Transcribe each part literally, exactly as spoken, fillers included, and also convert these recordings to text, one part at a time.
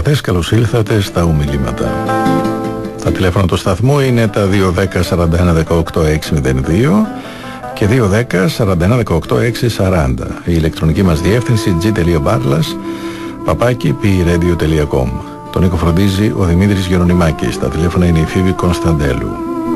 ακροατές, καλώς ήλθατε στα ομιλήματα. Τα τηλέφωνα του σταθμού είναι τα δύο δέκα σαράντα ένα δεκαοκτώ έξι μηδέν δύο και δύο δέκα σαράντα ένα δεκαοκτώ έξι σαράντα. Η ηλεκτρονική μας διεύθυνση g.barlas παπάκι πι-radio τελεία κομ. Τον Νίκο φροντίζει ο Δημήτρης Γερονιμάκης. Τα τηλέφωνα είναι η Φίβη Κωνσταντέλου.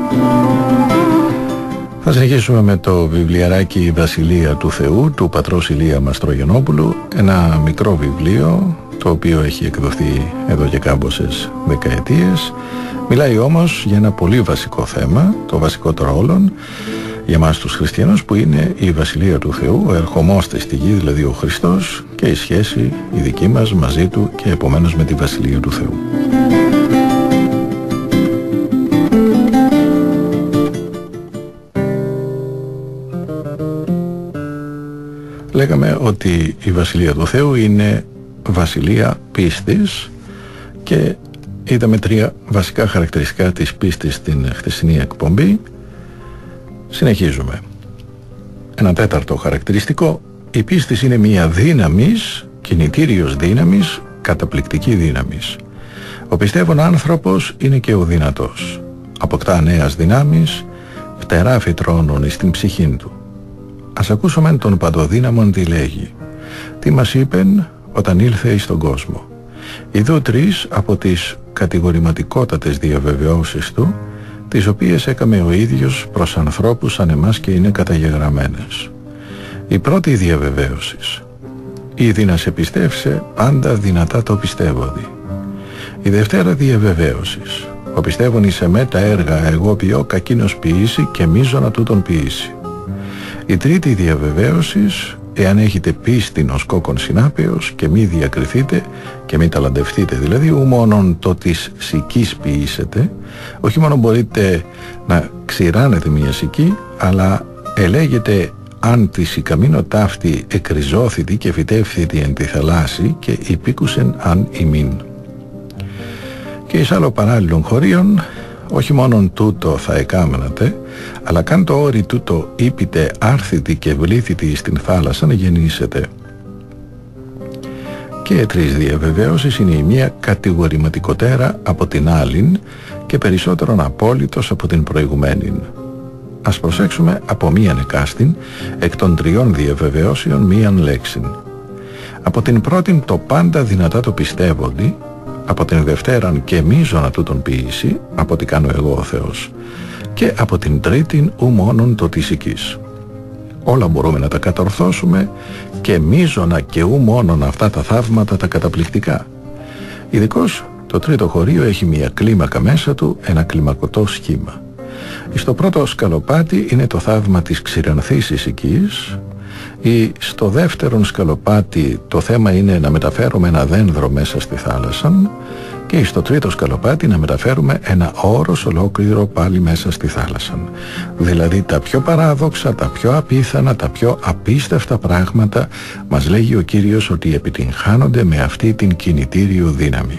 Θα συνεχίσουμε με το βιβλιαράκι «Η Βασιλεία του Θεού» του πατρός Ηλία Μαστρογεννόπουλου, ένα μικρό βιβλίο το οποίο έχει εκδοθεί εδώ και κάμποσες δεκαετίες. Μιλάει όμως για ένα πολύ βασικό θέμα, το βασικότερο όλων για μας τους χριστιανούς, που είναι η Βασιλεία του Θεού, ο ερχομός της στη γη, δηλαδή ο Χριστός, και η σχέση η δική μας μαζί του και επομένως με τη Βασιλεία του Θεού. Λέγαμε ότι η Βασιλεία του Θεού είναι βασιλεία πίστης και είδαμε τρία βασικά χαρακτηριστικά της πίστης στην χθεσινή εκπομπή. Συνεχίζουμε. Ένα τέταρτο χαρακτηριστικό: η πίστη είναι μια δύναμης, κινητήριος δύναμης, καταπληκτική δύναμης. Ο πιστεύων άνθρωπος είναι και ο δυνατός. Αποκτά νέας δυνάμεις, φτερά φυτρώνουν στην ψυχήν του. Ας ακούσουμε τον παντοδύναμον τι λέγει. Τι μας είπεν όταν ήλθε εις τον κόσμο. Ειδού τρεις από τις κατηγορηματικότατες διαβεβαιώσεις του, τις οποίες έκαμε ο ίδιος προς ανθρώπους σαν εμάς και είναι καταγεγραμμένες. Η πρώτη διαβεβαίωση: ήδη να σε πιστεύσε, πάντα δυνατά το πιστεύοδι. Η δευτέρα διαβεβαίωση: ο πιστεύων εις εμέ τα έργα εγώ ποιώ κακίνος ποιήσει και μείζωνα τούτον ποιήσει. Η τρίτη διαβεβαίωση: εάν έχετε πίστην ως κόκκον συνάπεως και μη διακριθείτε και μη ταλαντευτείτε, δηλαδή ου μόνον το της σικής ποιήσετε, όχι μόνο μπορείτε να ξηράνετε μια σική, αλλά ελέγετε αν τη σικαμίνο ταύτη εκριζώθητη και φυτεύθητη εν τη θαλάσση και υπήκουσεν αν ημίν. Και εις άλλο παράλληλων χωρίων: όχι μόνον τούτο θα εκάμενατε, αλλά καν το όρι τούτο ήπειτε άρθητη και βλήθητη στην θάλασσα να γεννήσετε. Και τρεις διαβεβαίωσεις είναι η μία κατηγορηματικότερα από την άλλην και περισσότερον απόλυτος από την προηγουμένην. Ας προσέξουμε από μίαν εκάστην, εκ των τριών διαβεβαιώσεων μίαν λέξην. Από την πρώτην το πάντα δυνατά το πιστεύοντι, από την δευτέραν και μείζωνα τούτον ποιήσει, από τι κάνω εγώ ο Θεός, και από την τρίτην ου μόνον το της οικής. Όλα μπορούμε να τα κατορθώσουμε και μείζωνα και ου μόνον αυτά τα θαύματα τα καταπληκτικά. Ειδικώς το τρίτο χωρίο έχει μια κλίμακα μέσα του, ένα κλιμακωτό σχήμα. Στο πρώτο σκαλοπάτι είναι το θαύμα της ξηρανθής οικής, ή στο δεύτερον σκαλοπάτι το θέμα είναι να μεταφέρουμε ένα δένδρο μέσα στη θάλασσα, και στο τρίτο σκαλοπάτι να μεταφέρουμε ένα όρος ολόκληρο πάλι μέσα στη θάλασσα. Δηλαδή τα πιο παράδοξα, τα πιο απίθανα, τα πιο απίστευτα πράγματα μας λέγει ο Κύριος ότι επιτυγχάνονται με αυτή την κινητήριο δύναμη.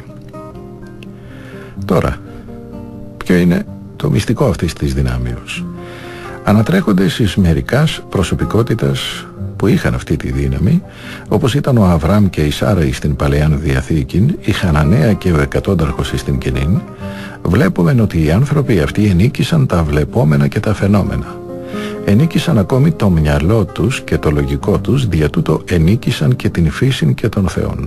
Τώρα, ποιο είναι το μυστικό αυτής της δυνάμεως? Ανατρέχονται στις μερικάς προσωπικότητας που είχαν αυτή τη δύναμη, όπως ήταν ο Αβραάμ και η Σάρα στην Παλαιάν Διαθήκην, η Χαναναία και ο Εκατόνταρχος στην Καινήν. Βλέπουμε ότι οι άνθρωποι αυτοί ενίκησαν τα βλεπόμενα και τα φαινόμενα. Ενίκησαν ακόμη το μυαλό τους και το λογικό τους, δια τούτο ενίκησαν και την φύσιν και των θεών.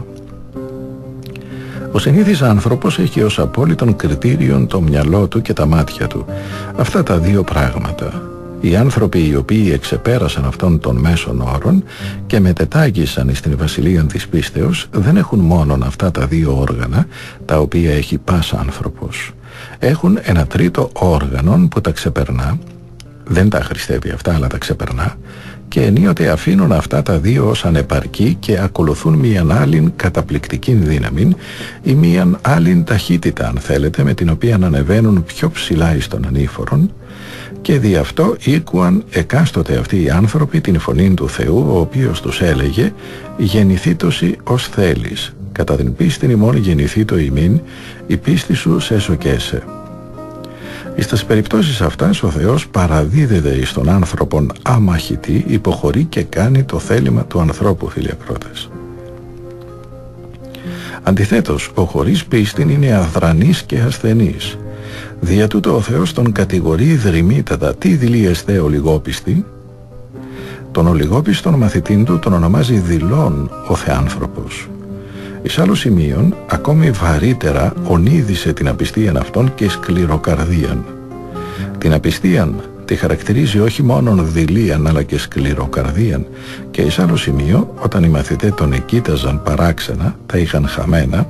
Ο συνήθις άνθρωπος έχει ως απόλυτον κριτήριον το μυαλό του και τα μάτια του. Αυτά τα δύο πράγματα. Οι άνθρωποι οι οποίοι εξεπέρασαν αυτών των μέσων όρων και μετετάγησαν στην βασιλεία της πίστεως δεν έχουν μόνον αυτά τα δύο όργανα τα οποία έχει πας άνθρωπος. Έχουν ένα τρίτο όργανο που τα ξεπερνά, δεν τα χρηστεύει αυτά αλλά τα ξεπερνά, και ενίοτε αφήνουν αυτά τα δύο ως ανεπαρκή και ακολουθούν μίαν άλλην καταπληκτική δύναμη ή μίαν άλλην ταχύτητα, αν θέλετε, με την οποία ανεβαίνουν πιο ψηλά εις των ανήφορων, και δι' αυτό ήκουαν εκάστοτε αυτοί οι άνθρωποι την φωνή του Θεού, ο οποίος τους έλεγε «Γεννηθήτωση ως θέλεις, κατά την πίστην ημών γεννηθήτω ημίν, η πίστη σου σε σοκέσε». Στις περιπτώσεις αυτάς ο Θεός παραδίδεται εις τον άνθρωπον αμαχητή, υποχωρεί και κάνει το θέλημα του ανθρώπου, φίλοι ακρότες. Αντιθέτως, ο χωρίς πίστην είναι αδρανής και ασθενής. Δια τούτο ο Θεός τον κατηγορεί δρυμύτατα. Τι δηλίεστε ολιγόπιστη? Τον ολιγόπιστον μαθητήν του τον ονομάζει δειλόν ο Θεάνθρωπος. Εις άλλο σημείων, ακόμη βαρύτερα ονείδησε την απιστίαν αυτών και σκληροκαρδίαν. Την απιστίαν τη χαρακτηρίζει όχι μόνον δειλίαν αλλά και σκληροκαρδίαν, και εις άλλο σημείο, όταν οι μαθητές τον εκοίταζαν παράξενα, τα είχαν χαμένα,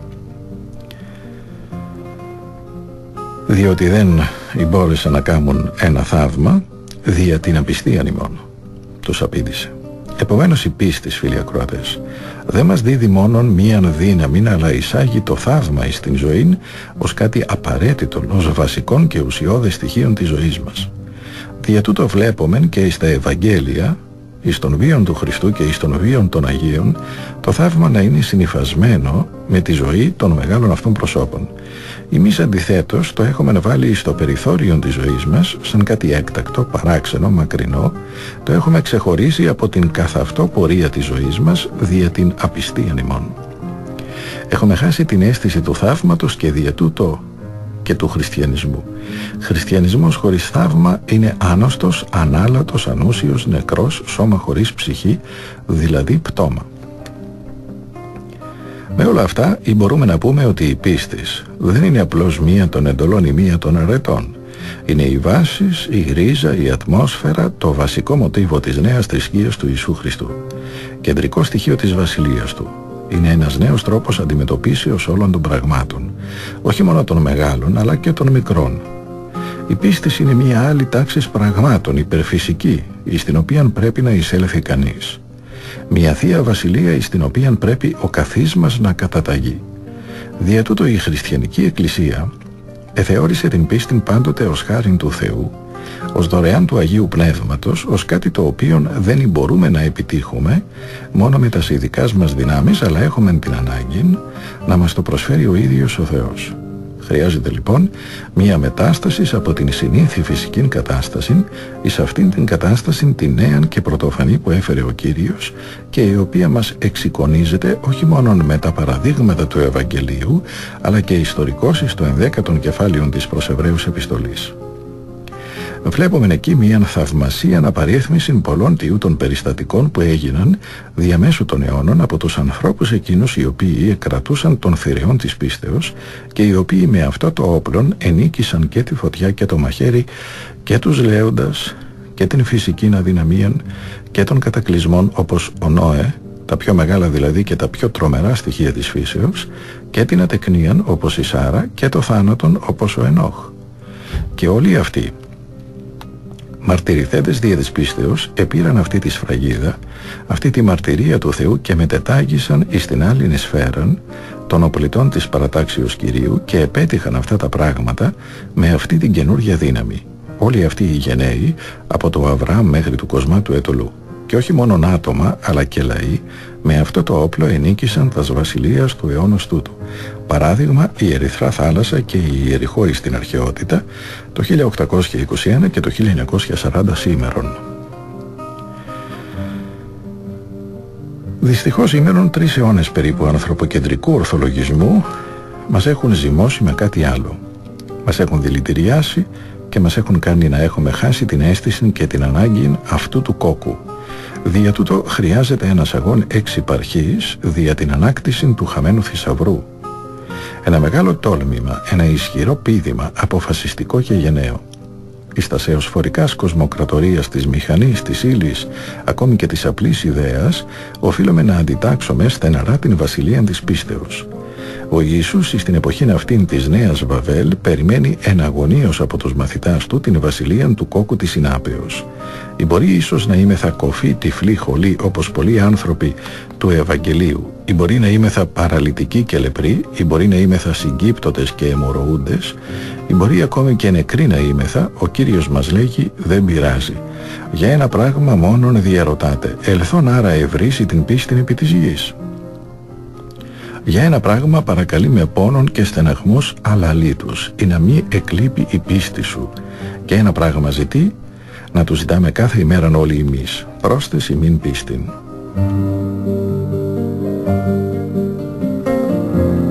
διότι δεν μπόρεσαν να κάνουν ένα θαύμα δια την απιστίαν ημών. Τους απήντησε. Επομένως η πίστη, φίλοι ακροατές, δεν μας δίδει μόνον μίαν δύναμη, αλλά εισάγει το θαύμα εις την ζωή ως κάτι απαραίτητο, ως βασικών και ουσιώδες στοιχείων της ζωής μας. Δια τούτο βλέπομεν και εις τα Ευαγγέλια, εις των βίων του Χριστού και εις των βίων των Αγίων, το θαύμα να είναι συνυφασμένο με τη ζωή των μεγάλων αυτών προσώπων. Εμείς αντιθέτως το έχουμε βάλει στο περιθώριο της ζωής μας σαν κάτι έκτακτο, παράξενο, μακρινό, το έχουμε ξεχωρίσει από την καθ' αυτό πορεία της ζωής μας δια την απιστίαν ημών. Έχουμε χάσει την αίσθηση του θαύματος και δια τούτο και του χριστιανισμού. Χριστιανισμός χωρίς θαύμα είναι άνοστος, ανάλατος, ανούσιος, νεκρός, σώμα χωρίς ψυχή, δηλαδή πτώμα. Με όλα αυτά ή μπορούμε να πούμε ότι η πίστης δεν είναι απλώς μία των εντολών ή μία των αρετών. Είναι οι βάσεις, η ρίζα, η ατμόσφαιρα, το βασικό μοτίβο της νέας θρησκείας του Ιησού Χριστού. Κεντρικό στοιχείο της βασιλείας του. Είναι ένας νέος τρόπος αντιμετωπίσεως όλων των πραγμάτων, όχι μόνο των μεγάλων αλλά και των μικρών. Η πίστη είναι μια άλλη τάξη πραγμάτων, υπερφυσική, εις την οποία πρέπει να εισέλθει κανείς. Μια θεία βασιλεία εις την οποία πρέπει ο καθής μας να καταταγεί. Δια τούτο η χριστιανική εκκλησία εθεώρησε την πίστη πάντοτε ως χάριν του Θεού, ως δωρεάν του Αγίου Πνεύματος, ως κάτι το οποίο δεν μπορούμε να επιτύχουμε μόνο με τα ειδικάς μας δυνάμεις, αλλά έχουμε την ανάγκη να μας το προσφέρει ο ίδιος ο Θεός. Χρειάζεται λοιπόν μία μετάσταση από την συνήθη φυσική κατάσταση εις αυτήν την κατάσταση τη νέα και πρωτοφανή που έφερε ο Κύριος και η οποία μας εξεικονίζεται όχι μόνο με τα παραδείγματα του Ευαγγελίου αλλά και ιστορικώς εις το ενδέκατον κεφάλαιο της προς Εβραίους επιστολής. Βλέπουμε εκεί μια θαυμασία απαρίθμηση πολλών τιούτων περιστατικών που έγιναν διαμέσου των αιώνων από τους ανθρώπους εκείνους οι οποίοι εκρατούσαν των θηρεών της πίστεως και οι οποίοι με αυτό το όπλον ενίκησαν και τη φωτιά και το μαχαίρι και τους λέοντας και την φυσική αδυναμία και των κατακλυσμών όπως ο Νόε, τα πιο μεγάλα δηλαδή και τα πιο τρομερά στοιχεία της φύσεως, και την ατεκνίαν όπως η Σάρα και το θάνατον όπως ο Ενόχ. Και όλοι αυτοί μαρτυρηθέντες δια της πίστεως επήραν αυτή τη σφραγίδα, αυτή τη μαρτυρία του Θεού και μετετάγησαν εις την άλλην σφαίραν των οπλιτών της παρατάξεως Κυρίου και επέτυχαν αυτά τα πράγματα με αυτή την καινούργια δύναμη. Όλοι αυτοί οι γενναίοι από το Αβραάμ μέχρι του Κοσμά του Ετωλού. Και όχι μόνον άτομα αλλά και λαοί με αυτό το όπλο ενίκησαν τας βασιλείας του αιώνος τούτου. Παράδειγμα η Ερυθρά Θάλασσα και η Ιεριχώ στην αρχαιότητα το χίλια οκτακόσια είκοσι ένα και το χίλια εννιακόσια σαράντα σήμερον. Δυστυχώς σήμερον τρεις αιώνες περίπου ανθρωποκεντρικού ορθολογισμού μας έχουν ζυμώσει με κάτι άλλο. Μας έχουν δηλητηριάσει και μας έχουν κάνει να έχουμε χάσει την αίσθηση και την ανάγκη αυτού του κόκκου. Δια τούτο χρειάζεται ένας αγών εξυπαρχής δια την ανάκτηση του χαμένου θησαυρού. Ένα μεγάλο τόλμημα, ένα ισχυρό πείδημα, αποφασιστικό και γενναίο. Εις τα σεωσφορικάς κοσμοκρατορίας της μηχανής, της ύλης, ακόμη και της απλής ιδέας, οφείλουμε να αντιτάξουμε στεναρά την βασιλεία της πίστεως. Ο Ιησούς στην εποχήν αυτήν της Νέας Βαβέλ περιμένει εναγωνίως από τους μαθητάς του την βασιλεία του κόκκου της συνάπεως. Ή μπορεί ίσως να είμεθα κοφοί, τυφλοί, χολοί όπως πολλοί άνθρωποι του Ευαγγελίου. Ή μπορεί να είμεθα παραλυτικοί και λεπροί, ή μπορεί να είμεθα συγκύπτωτες και αιμορροούντες, ή μπορεί ακόμη και νεκροί να είμεθα. Ο Κύριος μας λέγει δεν πειράζει. Για ένα πράγμα μόνον διαρωτάτε, ελθόν άρα ευρύσει την πίστη επί της γης. Για ένα πράγμα παρακαλεί με πόνον και στεναχμούς αλαλήτους, ή να μη εκλείπει η πίστη σου. Και ένα πράγμα ζητεί, να του ζητάμε κάθε ημέραν όλοι εμείς, πρόσθεση μην πίστην.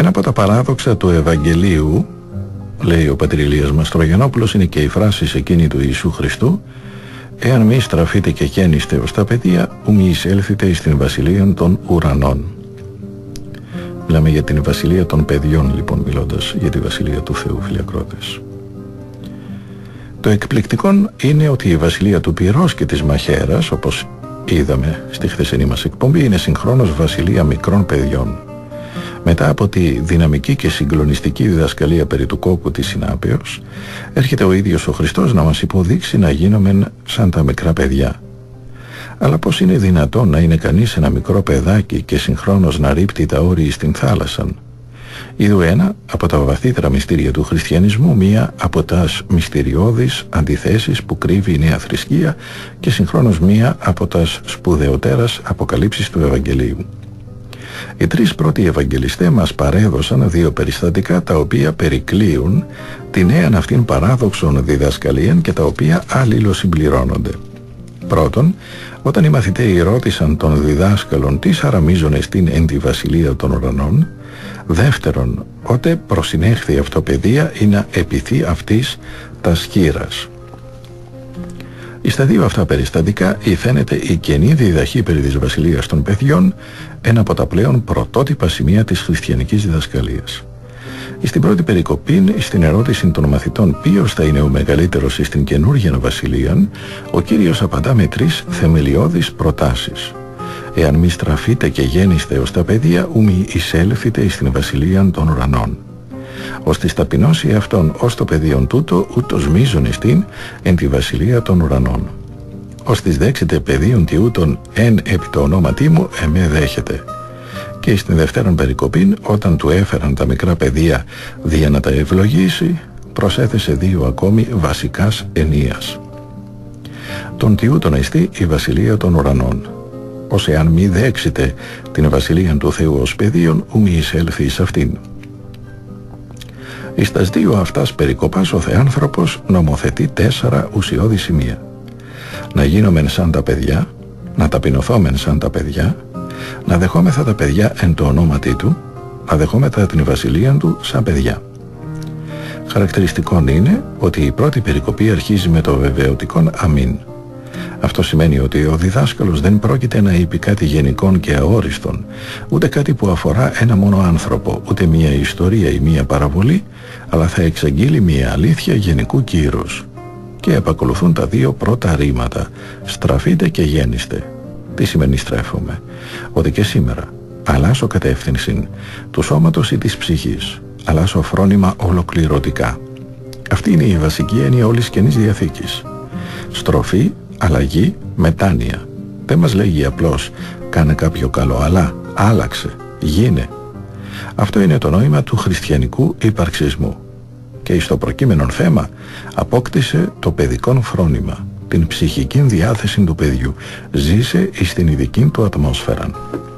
Ένα από τα παράδοξα του Ευαγγελίου, λέει ο πατήρ Ηλίας Μαστρογιαννόπουλος, είναι και η φράση εκείνη του Ιησού Χριστού: «Εάν μη στραφείτε και γέννηστε ως τα παιδεία, ου μη εισέλθετε εις την βασιλεία των ουρανών». Μιλάμε για την βασιλεία των παιδιών, λοιπόν, μιλώντας για τη βασιλεία του Θεού, φίλοι ακρότες. Το εκπληκτικό είναι ότι η βασιλεία του πυρός και της μαχαίρας, όπως είδαμε στη χθεσινή μας εκπομπή, είναι συγχρόνως βασιλεία μικρών παιδιών. Μετά από τη δυναμική και συγκλονιστική διδασκαλία περί του κόκκου της συνάπεως, έρχεται ο ίδιος ο Χριστός να μας υποδείξει να γίνομεν σαν τα μικρά παιδιά. Αλλά πώς είναι δυνατόν να είναι κανείς ένα μικρό παιδάκι και συγχρόνως να ρίπτει τα όρη στην θάλασσα? Είδου ένα από τα βαθύτερα μυστήρια του χριστιανισμού, μία από τας μυστηριώδεις αντιθέσεις που κρύβει η νέα θρησκεία και συγχρόνως μία από τας σπουδαιοτέρας αποκαλύψεις του Ευαγγελίου. Οι τρεις πρώτοι Ευαγγελιστές μας παρέδωσαν δύο περιστατικά τα οποία περικλείουν την νέα αυτήν παράδοξον διδασκαλίαν και τα οποία αλληλοσυμπληρώνονται. Πρώτον, όταν οι μαθηταίοι ρώτησαν τον διδάσκαλον τι σαραμίζωνε στην εν τη βασιλεία των ουρανών. Δεύτερον, ότε προσυνέχθη αυτό παιδεία ή να επιθεί αυτής τα σκύρας. Στα δύο αυτά περιστατικά υφαίνεται η καινή διδαχή περί της βασιλείας των παιδιών, ένα από τα πλέον πρωτότυπα σημεία της χριστιανικής διδασκαλίας. Στην πρώτη περικοπή, στην ερώτηση των μαθητών ποιος θα είναι ο μεγαλύτερος στην καινούργια βασιλεία, ο Κύριος απαντά με τρεις θεμελιώδεις προτάσεις. «Εάν μη στραφείτε και γέννηστε ως τα παιδεία, ου μη εισέλθετε στην βασιλεία των ουρανών. Ως της ταπεινώσει αυτόν ως το παιδίον τούτο, ούτως μείζον εστίν εν τη βασιλεία των ουρανών. Ως της δέξετε παιδίον τι ούτων εν επί το ονόματί μου, εμέ δέχεται». Και στην δευτέραν περικοπήν, όταν του έφεραν τα μικρά παιδεία δια να τα ευλογήσει, προσέθεσε δύο ακόμη βασικάς ενίας. Τον τι ούτων εστί η βασιλεία των ουρανών. Ως εάν μη δέξετε την βασιλεία του Θεού ως παιδίον, ου μη εισέλθει εις αυτήν. Εις τας δύο αυτάς περικοπάς ο Θεάνθρωπος νομοθετεί τέσσερα ουσιώδη σημεία. Να γίνομεν σαν τα παιδιά, να ταπεινωθόμεν σαν τα παιδιά, να δεχόμεθα τα παιδιά εν το ονόματί του, να δεχόμεθα την βασιλεία του σαν παιδιά. Χαρακτηριστικό είναι ότι η πρώτη περικοπή αρχίζει με το βεβαιωτικό αμήν. Αυτό σημαίνει ότι ο διδάσκαλος δεν πρόκειται να είπε κάτι γενικών και αόριστον, ούτε κάτι που αφορά ένα μόνο άνθρωπο, ούτε μία ιστορία ή μία παραβολή, αλλά θα εξαγγείλει μία αλήθεια γενικού κύρους. Και επακολουθούν τα δύο πρώτα ρήματα, στραφείτε και γέννηστε. Τι σημαίνει στρέφομαι? Ότι και σήμερα αλλάσω κατεύθυνση του σώματος ή της ψυχής, αλλάσω φρόνημα ολοκληρωτικά. Αυτή είναι η βασική έννοια όλης Καινής Διαθήκης. Στροφή, αλλαγή, μετάνοια. Δεν μας λέγει απλώς κάνε κάποιο καλό, αλλά άλλαξε, γίνε. Αυτό είναι το νόημα του χριστιανικού υπαρξισμού. Και στο προκείμενο θέμα απόκτησε το παιδικό φρόνημα, την ψυχική διάθεση του παιδιού, ζήσε στην ειδική του ατμόσφαιρα.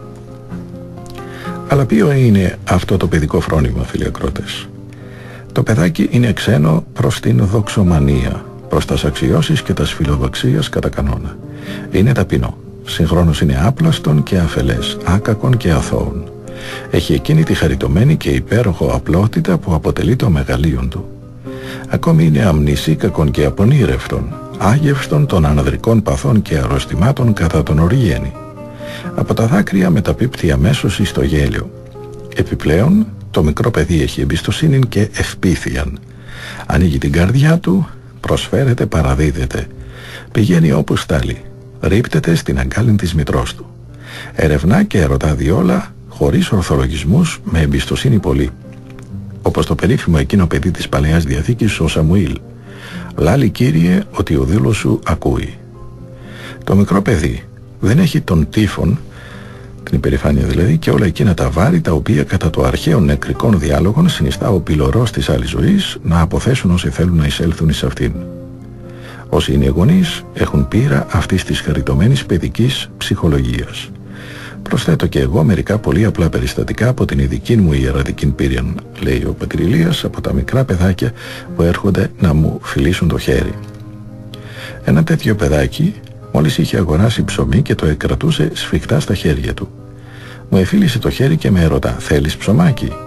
Αλλά ποιο είναι αυτό το παιδικό φρόνημα, φίλοι ακρότες? Το παιδάκι είναι ξένο προς την δοξομανία, προς τας αξιώσεις και τας φιλοδοξίας κατά κανόνα. Είναι ταπεινό, συγχρόνως είναι άπλαστον και αφελές, άκακον και αθώων. Έχει εκείνη τη χαριτωμένη και υπέροχο απλότητα που αποτελεί το μεγαλείον του. Ακόμη είναι αμνησίκακον και απονήρευτον, άγευστον των ανδρικών παθών και αρρωστημάτων κατά τον οργένη. Από τα δάκρυα μεταπίπτει αμέσως εις το γέλιο. Επιπλέον, το μικρό παιδί έχει εμπιστοσύνη και ευπίθειαν. Ανοίγει την καρδιά του, προσφέρεται, παραδίδεται. Πηγαίνει όπου στάλει, ρίπτεται στην αγκάλιν της μητρός του. Ερευνά και ερωτά διόλα, χωρίς ορθολογισμούς, με εμπιστοσύνη πολύ. Όπως το περίφημο εκείνο παιδί της Παλαιάς Διαθήκης, ο Σαμουήλ. «Λάλη, Κύριε, ότι ο δούλος σου ακούει». Το μικρό παιδί δεν έχει τον τύφον, την υπερηφάνεια δηλαδή, και όλα εκείνα τα βάρη τα οποία κατά το αρχαίο νεκρικών διάλογων συνιστά ο πυλωρός της άλλης ζωής να αποθέσουν όσοι θέλουν να εισέλθουν εις αυτήν. Όσοι είναι γονείς έχουν πείρα αυτής της χαριτωμένης παιδικής ψυχολογίας. Προσθέτω και εγώ μερικά πολύ απλά περιστατικά από την ειδική μου ιερατική πείρα, λέει ο πατήρ Ηλίας, από τα μικρά παιδάκια που έρχονται να μου φιλήσουν το χέρι. Ένα τέτοιο παιδάκι μόλις είχε αγοράσει ψωμί και το εκρατούσε σφιχτά στα χέρια του. Μου εφίλησε το χέρι και με ερωτά: «Θέλεις ψωμάκι?»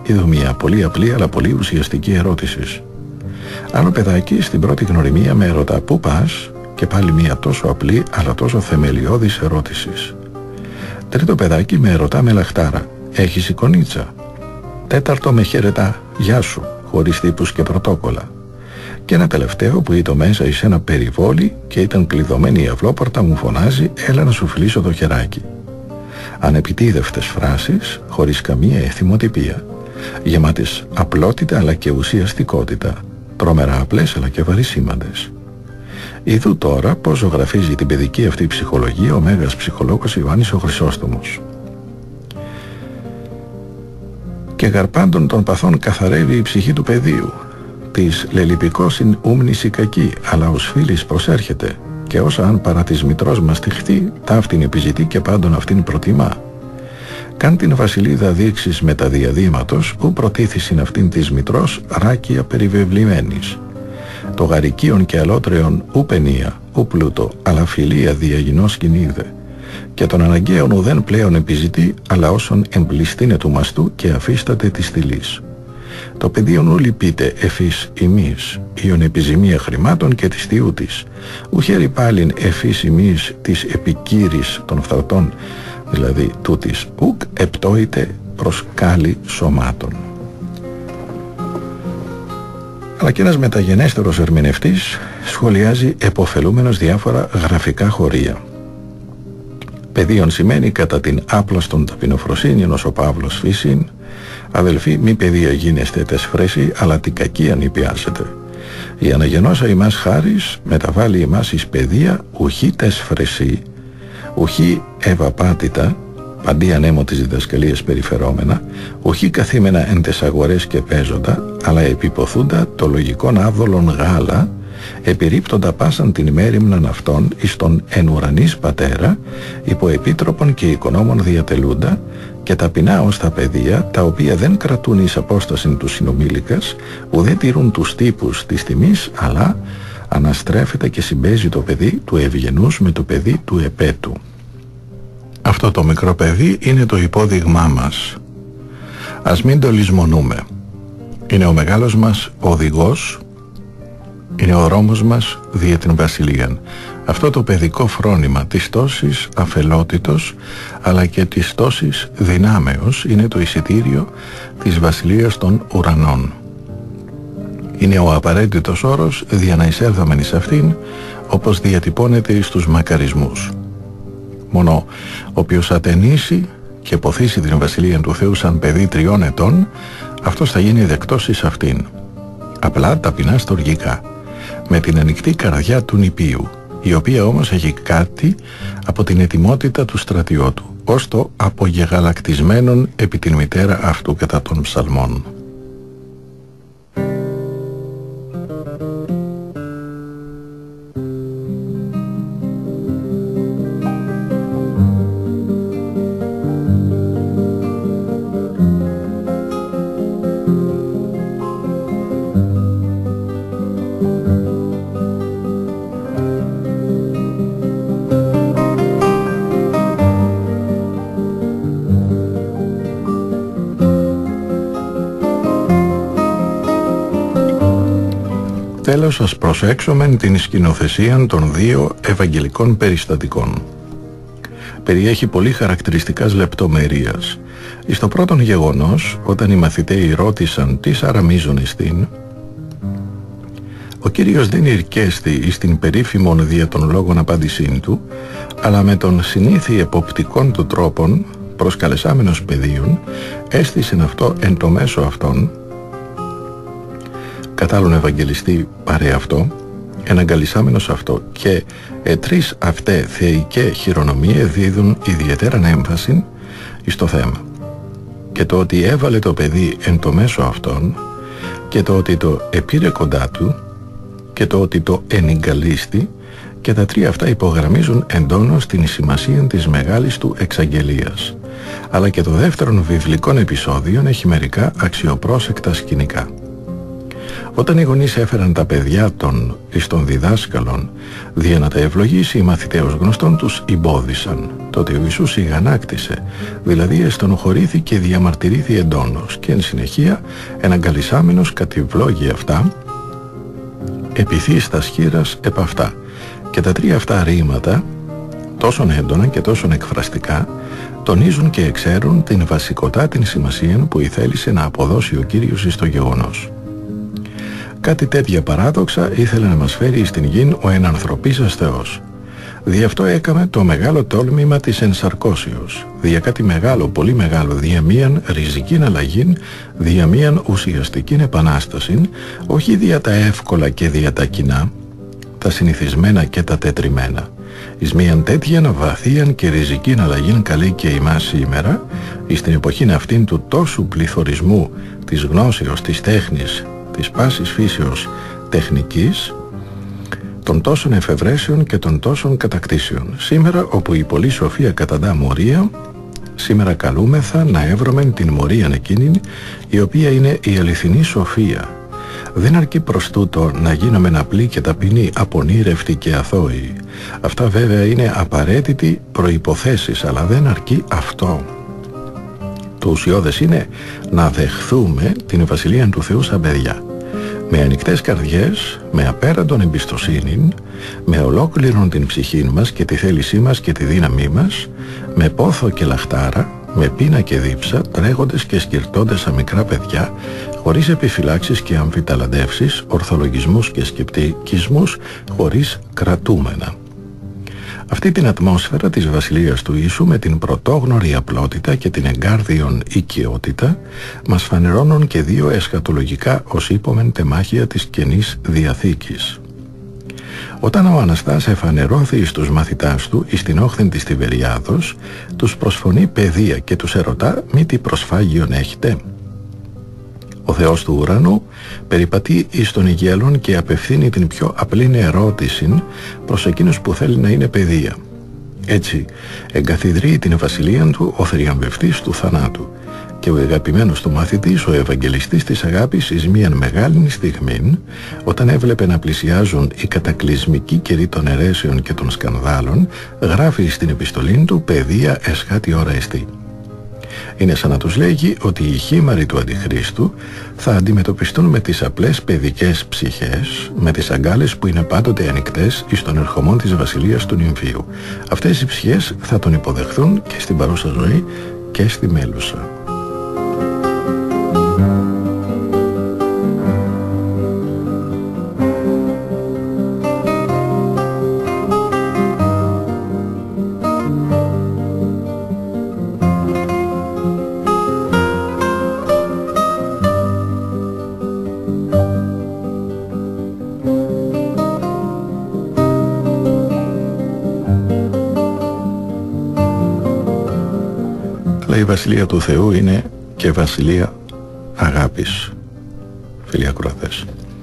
είδω μια πολύ απλή αλλά πολύ ουσιαστική ερώτηση. Άλλο παιδάκι στην πρώτη γνωριμία με ρωτά «Πού πας?» και πάλι μια τόσο απλή αλλά τόσο θεμελιώδης ερώτηση. Τρίτο παιδάκι με ρωτά με λαχτάρα «Έχεις εικονίτσα?» Τέταρτο με χαιρετά «Γεια σου», χωρίς τύπους και πρωτόκολλα. Και ένα τελευταίο που ήταν μέσα εις ένα περιβόλι και ήταν κλειδωμένη η αυλόπορτα μου φωνάζει «Έλα να σου φιλήσω το χεράκι». Ανεπιτίδευτες φράσεις χωρίς καμία εθιμοτυπία, γεμάτες απλότητα αλλά και ουσιαστικότητα, τρομερά απλές αλλά και βαρύσιμαντες. Ιδού τώρα πως ζωγραφίζει την παιδική αυτή ψυχολογία ο μέγας ψυχολόγος Ιωάννης ο Χρυσόστομος. Και γαρπάντων των παθών καθαρεύει η ψυχή του παιδίου, της λελιπικόσιν ούμνηση κακή, αλλά ως φίλης προσέρχεται, και όσα αν παρά της μητρός μας τυχθεί, ταύτην επιζητεί και πάντων αυτήν προτιμά. Καν την βασιλίδα δείξεις με τα διαδήματος, ου προτίθησιν αυτήν της μητρός ράκια περιβεβλημένης. Το γαρικίον και αλότρεον ου παινία, ου πλούτο, αλλά φιλία διαγινός κινείδε. Και τον αναγκαίον ουδέν πλέον επιζητεί, αλλά όσον εμπληστήνε του μαστού και αφίσταται της θηλής. Το παιδίον ου λυπείται εφής ημείς, ιον επιζημία χρημάτων και της θείου της. Ουχέρι πάλιν εφής ημείς της επικύρης των φθαρτών, δηλαδή τούτης, ουκ επτόητε προς κάλλη σωμάτων. Αλλά και ένας μεταγενέστερος ερμηνευτής σχολιάζει εποφελούμενος διάφορα γραφικά χωρία. Παιδίον σημαίνει κατά την άπλαστον ταπεινοφροσύνη ενός ο Παύλος φύσιν, αδελφοί μη παιδεία γίνεστε τες φρέση, αλλά την κακία νηπιάσετε. Η αναγενώσα ημάς χάρις μεταβάλλει ημάς εις παιδεία ουχή τες φρεσί, ουχή ευαπάτητα, παντί ανέμο της διδασκαλίας περιφερόμενα, ουχή καθήμενα εν τες αγορές και παίζοντα, αλλά επιποθούντα το λογικόν άβδολον γάλα, επιρρύπτοντα πάσαν την ημέρημναν αυτών εις τον εν ουρανής πατέρα, υπό επίτροπον και οικονόμων διατελούντα, και ταπεινά ως τα παιδεία, τα οποία δεν κρατούν εις απόστασιν του συνομήλικας, ουδέ τηρούν τους τύπους της τιμής, αλλά αναστρέφεται και συμπέζει το παιδί του ευγενούς με το παιδί του επέτου. Αυτό το μικρό παιδί είναι το υπόδειγμά μας. Ας μην το λησμονούμε. Είναι ο μεγάλος μας οδηγός, είναι ο δρόμος μας δια την βασιλείαν. Αυτό το παιδικό φρόνημα της τόσης αφελότητος αλλά και της τόσης δυνάμεως είναι το εισιτήριο της βασιλείας των ουρανών. Είναι ο απαραίτητος όρος δια να εισέλθαμεν εις αυτήν, όπως διατυπώνεται στους μακαρισμούς. Μόνο όποιος ατενίσει και ποθήσει την βασιλεία του Θεού σαν παιδί τριών ετών, αυτός θα γίνει δεκτός εις αυτήν. Απλά ταπεινά στοργικά, με την ανοιχτή καρδιά του νηπίου, η οποία όμως έχει κάτι από την ετοιμότητα του στρατιώτου, ως το απογεγαλακτισμένον επί την μητέρα αυτού κατά των ψαλμών. Τέλος, ας προσέξομεν την σκηνοθεσία των δύο ευαγγελικών περιστατικών. Περιέχει πολύ χαρακτηριστικάς λεπτομερίας. Εις το πρώτον γεγονός, όταν οι μαθηταίοι ρώτησαν τι σαραμίζουν εστίν, ο Κύριος δεν ηρκέστη εις την περίφημον δια των λόγων απάντησήν του, αλλά με τον συνήθι εποπτικών του τρόπον, προσκαλεσάμενος παιδίων, έστησεν αυτό εν το μέσο αυτών, κατ' άλλον Ευαγγελιστή παρέ αυτό, εναγκαλισάμενος αυτό, και ετρείς αυτέ θεϊκέ χειρονομίε δίδουν ιδιαίτεραν έμφαση εις το θέμα. Και το ότι έβαλε το παιδί εν το μέσο αυτών, και το ότι το επήρε κοντά του, και το ότι το ενηγκαλίστη, και τα τρία αυτά υπογραμμίζουν εντόνως την σημασία της μεγάλης του εξαγγελίας. Αλλά και το δεύτερον βιβλικών επεισόδιων έχει μερικά αξιοπρόσεκτα σκηνικά. Όταν οι γονείς έφεραν τα παιδιά των εις των διδάσκαλων, δια να τα ευλογήσει, οι μαθηταίους γνωστών τους εμπόδισαν. Τότε ο Ιησούς ηγανάκτησε, δηλαδή εστονοχωρήθη και διαμαρτυρήθη εντόνως, και εν συνεχεία εναγκαλισάμενος κατηβλόγει αυτά, επιθύς τα σχήρας επ' αυτά. Και τα τρία αυτά ρήματα, τόσον έντονα και τόσον εκφραστικά, τονίζουν και εξέρουν την βασικοτά την σημασία που ήθελησε να αποδώσει ο Κύριος εις το γεγονός. Κάτι τέτοια παράδοξα ήθελε να μας φέρει στην γην ο ενανθρωπίσας Θεός. Δι' αυτό έκαμε το μεγάλο τόλμημα της ενσαρκώσεως, δια κάτι μεγάλο, πολύ μεγάλο, δια μίαν ριζικήν αλλαγήν, δια μίαν ουσιαστικήν επανάστασιν, όχι δια τα εύκολα και δια τα κοινά, τα συνηθισμένα και τα τετριμένα. Εις μίαν τέτοιαν βαθίαν και ριζικήν αλλαγήν καλεί και ημάς σήμερα, εις την εποχήν αυτήν του τόσου πληθωρισμού της γνώσεως, της τέχνης, της πάσης φύσεως τεχνικής, των τόσων εφευρέσεων και των τόσων κατακτήσεων. Σήμερα, όπου η πολλή σοφία καταντά μορία, σήμερα καλούμεθα να εύρωμεν την μορίαν εκείνη, η οποία είναι η αληθινή σοφία. Δεν αρκεί προς τούτο να γίνομεν απλοί και ταπεινοί, απονήρευτοι και αθώοι. Αυτά βέβαια είναι απαραίτητοι προϋποθέσεις, αλλά δεν αρκεί αυτό. Το ουσιώδες είναι να δεχθούμε την Βασιλεία του Θεού σαν παιδιά. Με ανοιχτές καρδιές, με απέραντον εμπιστοσύνη, με ολόκληρον την ψυχή μας και τη θέλησή μας και τη δύναμή μας, με πόθο και λαχτάρα, με πείνα και δίψα, τρέχοντες και σκυρτώντες σαν μικρά παιδιά, χωρίς επιφυλάξεις και αμφιταλαντεύσεις, ορθολογισμούς και σκεπτικισμούς, χωρίς κρατούμενα. Αυτή την ατμόσφαιρα της Βασιλείας του Ιησού, με την πρωτόγνωρη απλότητα και την εγκάρδιον οικειότητα, μας φανερώνουν και δύο εσχατολογικά ως είπομεν τεμάχια της Καινής Διαθήκης. Όταν ο Αναστάς εφανερώθη στους μαθητάς του εις την όχθην της Τιβεριάδος, τους προσφωνεί παιδεία και τους ερωτά μη τι προσφάγιον έχετε. Ο Θεός του ουρανού περιπατεί εις των ηγέλων και απευθύνει την πιο απλή ερώτηση προς εκείνους που θέλει να είναι παιδεία. Έτσι εγκαθιδρύει την βασιλεία του ο θριαμβευτής του θανάτου και ο αγαπημένος του μαθητής, ο Ευαγγελιστής της αγάπης, εις μίαν μεγάλη στιγμή, όταν έβλεπε να πλησιάζουν οι κατακλυσμικοί καιροί των αιρέσεων και των σκανδάλων, γράφει στην επιστολή του «Παιδεία εσχάτη ώρα εστί». Είναι σαν να τους λέγει ότι οι χήμαροι του Αντιχρίστου θα αντιμετωπιστούν με τις απλές παιδικές ψυχές, με τις αγκάλες που είναι πάντοτε ανοιχτές εις τον ερχομόν της βασιλείας του νυμφίου. Αυτές οι ψυχές θα τον υποδεχθούν και στην παρούσα ζωή και στη μέλουσα. Η Βασιλεία του Θεού είναι και Βασιλεία αγάπης, φίλοι ακροατές.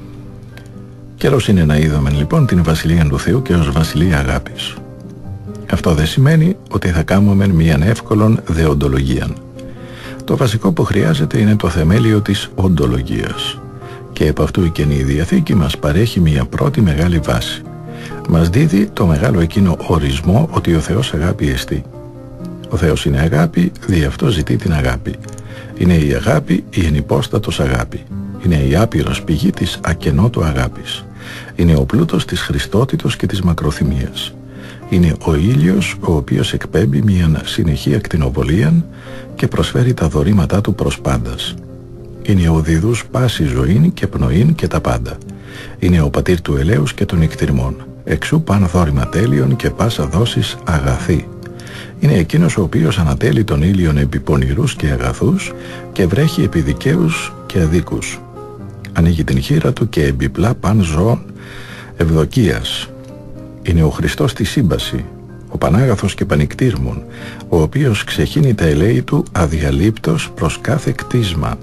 Καιρός είναι να είδαμε λοιπόν την Βασιλεία του Θεού και ως Βασιλεία αγάπης. Αυτό δεν σημαίνει ότι θα κάνουμε μίαν εύκολον δεοντολογίαν. Το βασικό που χρειάζεται είναι το θεμέλιο της οντολογίας. Και επ' αυτού η Καινή Διαθήκη μας παρέχει μια πρώτη μεγάλη βάση. Μας δίδει το μεγάλο εκείνο ορισμό ότι ο Θεός αγάπη εστί. Ο Θεός είναι αγάπη, δι' αυτό ζητεί την αγάπη. Είναι η αγάπη η ενυπόστατος αγάπη. Είναι η άπειρος πηγή της ακενότου αγάπης. Είναι ο πλούτος της χριστότητος και της μακροθυμίας. Είναι ο ήλιος ο οποίος εκπέμπει μια συνεχή ακτινοβολία και προσφέρει τα δωρήματά του προς πάντας. Είναι ο διδούς πάση ζωήν και πνοήν και τα πάντα. Είναι ο πατήρ του ελέους και των νικτυρμών. Εξού παν δώρημα τέλειων και πάσα δόσεις αγαθή. Είναι εκείνος ο οποίος ανατέλει τον ήλιον επί πονηρούς και αγαθούς και βρέχει επί δικαίους και αδίκους. Ανοίγει την χείρα του και επιπλά παν ζώων ευδοκίας. Είναι ο Χριστός στη σύμπαση, ο Πανάγαθος και Πανικτήρμων, ο οποίος ξεχύνει τα ελέη του αδιαλείπτως προς κάθε κτίσμα.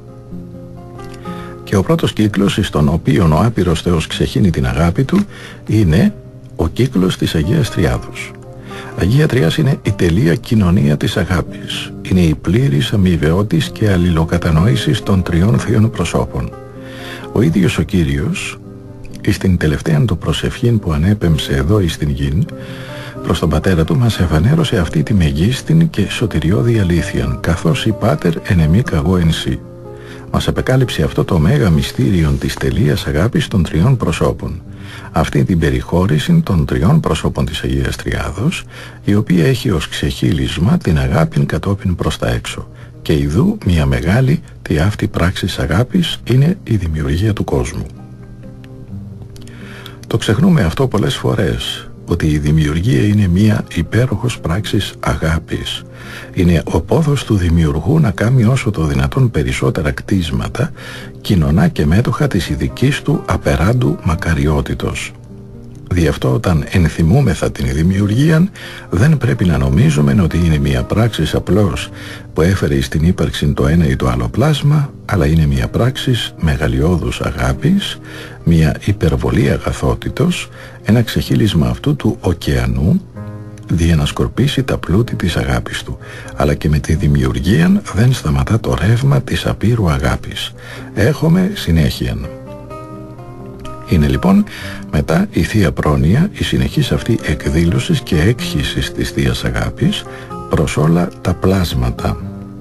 Και ο πρώτος κύκλος εις τον οποίον ο άπειρος Θεός ξεχύνει την αγάπη του είναι ο κύκλος της Αγίας Τριάδος. Αγία Τριάς είναι η τελεία κοινωνία της αγάπης. Είναι η πλήρης αμοιβαιότης και αλληλοκατανόησης των τριών θείων προσώπων. Ο ίδιος ο Κύριος, εις την τελευταία του προσευχήν που ανέπεμψε εδώ εις την γην, προς τον Πατέρα του μας εφανέρωσε αυτή τη μεγίστην και σωτηριώδη αλήθειαν, καθώς η Πάτερ εν εμεί καγώ εν σύ. Μας απεκάλυψε αυτό το μέγα μυστήριον της τελείας αγάπης των τριών προσώπων, αυτή την περιχώρηση των τριών προσώπων της Αγίας Τριάδος, η οποία έχει ως ξεχύλισμα την αγάπην κατόπιν προς τα έξω, και ιδού μια μεγάλη τι αυτή πράξης αγάπης είναι η δημιουργία του κόσμου. Το ξεχνούμε αυτό πολλές φορές, ότι η δημιουργία είναι μία υπέροχος πράξης αγάπης. Είναι ο πόθος του δημιουργού να κάνει όσο το δυνατόν περισσότερα κτίσματα, κοινωνά και μέτοχα της ειδικής του απεράντου μακαριότητος. Δι' αυτό όταν ενθυμούμεθα την δημιουργία, δεν πρέπει να νομίζουμε ότι είναι μία πράξη απλώς που έφερε στην ύπαρξη το ένα ή το άλλο πλάσμα, αλλά είναι μία πράξη μεγαλειώδους αγάπης, μία υπερβολή αγαθότητος, ένα ξεχύλισμα αυτού του ωκεανού, δια να σκορπίσει τα πλούτη της αγάπης του. Αλλά και με τη δημιουργία δεν σταματά το ρεύμα της απείρου αγάπης. Έχουμε συνέχεια. Είναι λοιπόν μετά η Θεία Πρόνοια, η συνεχής αυτή εκδήλωση και έκχυση της Θείας Αγάπης προς όλα τα πλάσματα.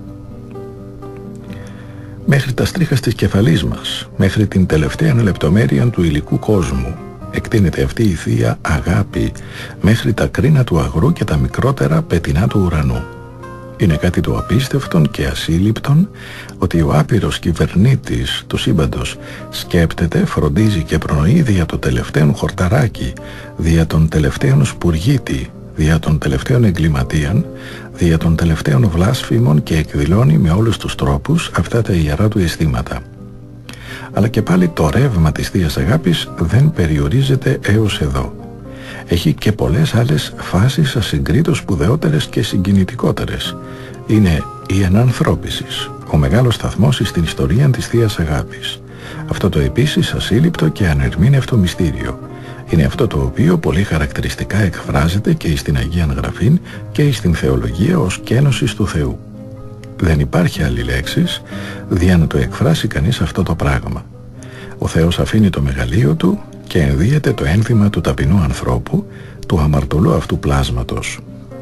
Μέχρι τα στρίχα της κεφαλής μας, μέχρι την τελευταία λεπτομέρεια του υλικού κόσμου, εκτείνεται αυτή η Θεία Αγάπη μέχρι τα κρίνα του αγρού και τα μικρότερα πετεινά του ουρανού. Είναι κάτι το απίστευτον και ασύλληπτον ότι ο άπειρος κυβερνήτης του σύμπαντος σκέπτεται, φροντίζει και προνοεί δια το τελευταίο χορταράκι, δια τον τελευταίο σπουργίτη, δια των τελευταίων εγκληματίαν, δια των τελευταίων βλάσφημων και εκδηλώνει με όλους τους τρόπους αυτά τα ιερά του αισθήματα. Αλλά και πάλι το ρεύμα της Θείας Αγάπης δεν περιορίζεται έως εδώ. Έχει και πολλές άλλες φάσεις ασυγκρίτως σπουδαιότερες και συγκινητικότερες. Είναι η ενανθρώπισης, ο μεγάλος σταθμός στην ιστορία της Θείας Αγάπης. Αυτό το επίσης ασύλληπτο και ανερμήνευτο μυστήριο. Είναι αυτό το οποίο πολύ χαρακτηριστικά εκφράζεται και στην Αγία Γραφή και στην θεολογία ως κένωσης του Θεού. Δεν υπάρχει άλλη λέξης δια να το εκφράσει κανείς αυτό το πράγμα. Ο Θεός αφήνει το μεγαλείο του και ενδύεται το ένθυμα του ταπεινού ανθρώπου, του αμαρτωλού αυτού πλάσματος.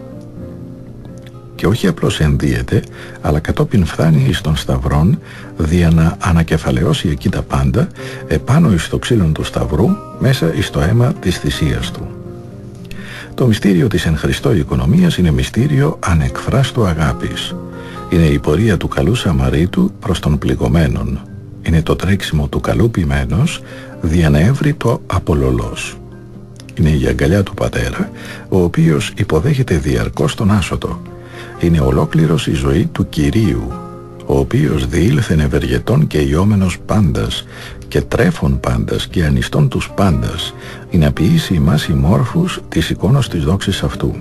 Και όχι απλώς ενδύεται, αλλά κατόπιν φτάνει εις των σταυρών, δια να ανακεφαλαιώσει εκεί τα πάντα, επάνω εις το ξύλον του σταυρού, μέσα εις το αίμα της θυσίας του. Το μυστήριο της εν Χριστώ οικονομίας είναι μυστήριο ανεκφράστου αγάπης. Είναι η πορεία του καλού Σαμαρίτου προς τον πληγωμένον. Είναι το τρέξιμο του καλού ποιμένος δια να έβρει το απολολός. Είναι η αγκαλιά του Πατέρα, ο οποίος υποδέχεται διαρκώς τον άσωτο. Είναι ολόκληρος η ζωή του Κυρίου, ο οποίος διήλθεν ευεργετών και ιόμενος πάντας και τρέφων πάντας και ανιστών τους πάντας, ή να ποιήσει ημάς οι μόρφους της εικόνος της δόξης αυτού.